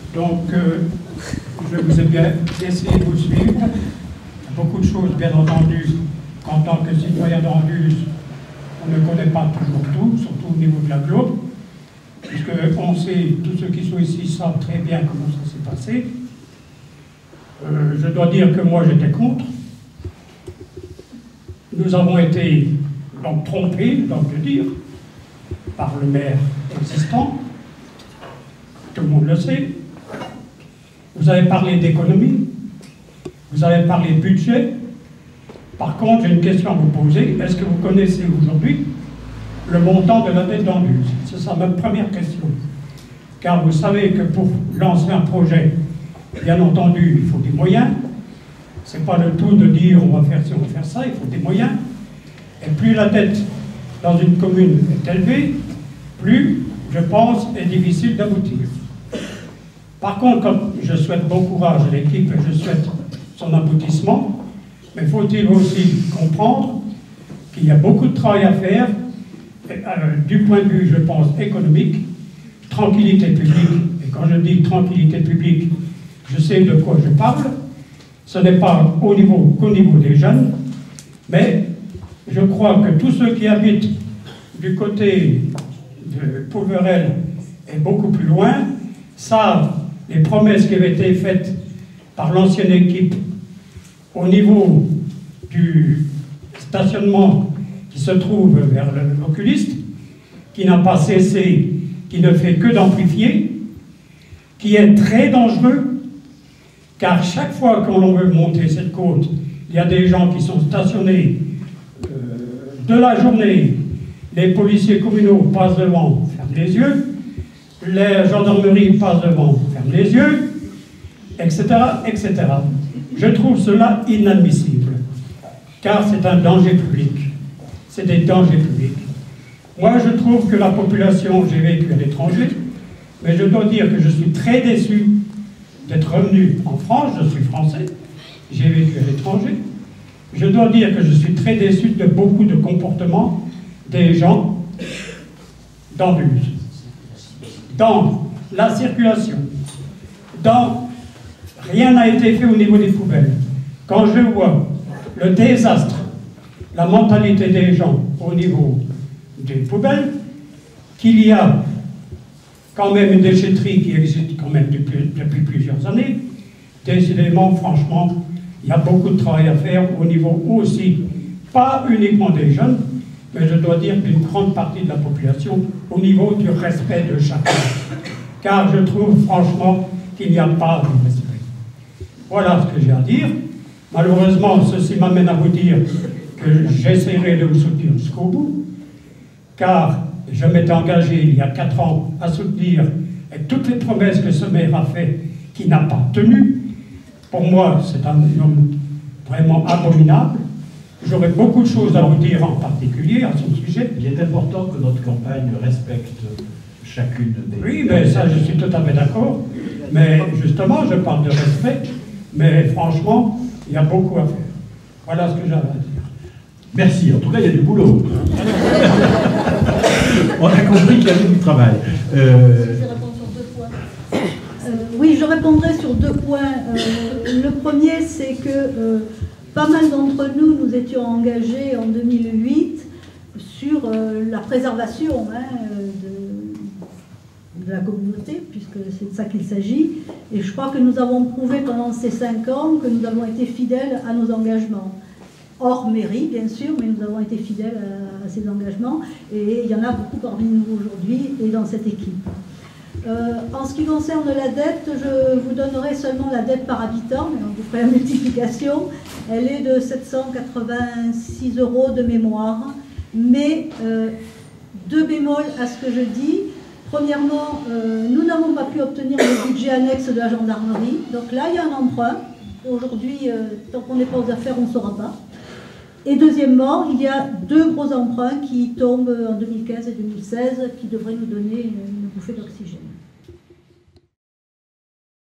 Donc, je vous ai bien essayé de vous suivre. Beaucoup de choses, bien entendu, qu'en tant que citoyen d'Anduze, on ne connaît pas toujours tout, surtout au niveau de l'agglo, puisqu'on sait, tous ceux qui sont ici savent très bien comment ça s'est passé. Je dois dire que moi, j'étais contre. Nous avons été donc trompés, donc de dire, par le maire existant. Tout le monde le sait. Vous avez parlé d'économie, vous avez parlé de budget. Par contre, j'ai une question à vous poser. Est-ce que vous connaissez aujourd'hui le montant de la dette d'Anduze? C'est ça ma première question. Car vous savez que pour lancer un projet, bien entendu, il faut des moyens. Ce n'est pas le tout de dire on va faire ci, on va faire ça, il faut des moyens. Et plus la dette dans une commune est élevée, plus, je pense, est difficile d'aboutir. Par contre, comme je souhaite bon courage à l'équipe et je souhaite son aboutissement, mais faut-il aussi comprendre qu'il y a beaucoup de travail à faire, du point de vue, je pense, économique, tranquillité publique. Et quand je dis tranquillité publique, je sais de quoi je parle. Ce n'est pas qu'au niveau des jeunes, mais je crois que tous ceux qui habitent du côté de Pouverel et beaucoup plus loin savent les promesses qui avaient été faites par l'ancienne équipe au niveau du stationnement qui se trouve vers l'oculiste, qui n'a pas cessé, qui ne fait que d'amplifier, qui est très dangereux, car chaque fois que l'on veut monter cette côte, il y a des gens qui sont stationnés de la journée, les policiers communaux passent devant, ferment les yeux, les gendarmeries passent devant, ferment les yeux, etc., etc. Je trouve cela inadmissible, car c'est un danger public. C'est des dangers publics. Moi, je trouve que la population, j'ai vécu à l'étranger, mais je dois dire que je suis très déçu d'être revenu en France. Je suis français, j'ai vécu à l'étranger. Je dois dire que je suis très déçu de beaucoup de comportements des gens d'Anduze. Dans la circulation, rien n'a été fait au niveau des poubelles. Quand je vois le désastre, la mentalité des gens au niveau des poubelles, qu'il y a quand même une déchetterie qui existe quand même depuis plusieurs années, décidément, franchement, il y a beaucoup de travail à faire au niveau aussi, pas uniquement des jeunes, mais je dois dire d'une grande partie de la population, au niveau du respect de chacun. Car je trouve franchement qu'il n'y a pas de respect. Voilà ce que j'ai à dire. Malheureusement, ceci m'amène à vous dire que j'essaierai de vous soutenir jusqu'au bout, car je m'étais engagé il y a 4 ans à soutenir et toutes les promesses que ce maire a fait, qui n'a pas tenu. Pour moi, c'est un homme vraiment abominable. J'aurais beaucoup de choses à vous dire en particulier à son sujet. Il est important que notre campagne respecte chacune des... Oui, mais ça, je suis tout à fait d'accord. Mais justement, je parle de respect, mais franchement, il y a beaucoup à faire. Voilà ce que j'avais à dire. Merci. En tout cas, il y a du boulot. On a compris qu'il y avait du travail. Je vais répondre sur 2 points. Oui, je répondrai sur 2 points. Le premier, c'est que pas mal d'entre nous, nous étions engagés en 2008 sur la préservation de la communauté, puisque c'est de ça qu'il s'agit. Et je crois que nous avons prouvé pendant ces 5 ans que nous avons été fidèles à nos engagements. Hors mairie, bien sûr, mais nous avons été fidèles à ces engagements. Et il y en a beaucoup parmi nous aujourd'hui et dans cette équipe. En ce qui concerne la dette, je vous donnerai seulement la dette par habitant, mais on vous ferait la multiplication. Elle est de 786 € de mémoire. Mais 2 bémols à ce que je dis. Premièrement, nous n'avons pas pu obtenir le budget annexe de la gendarmerie. Donc là, il y a un emprunt. Aujourd'hui, tant qu'on n'est pas aux affaires, on ne saura pas. Et deuxièmement, il y a 2 gros emprunts qui tombent en 2015 et 2016 qui devraient nous donner une bouffée d'oxygène.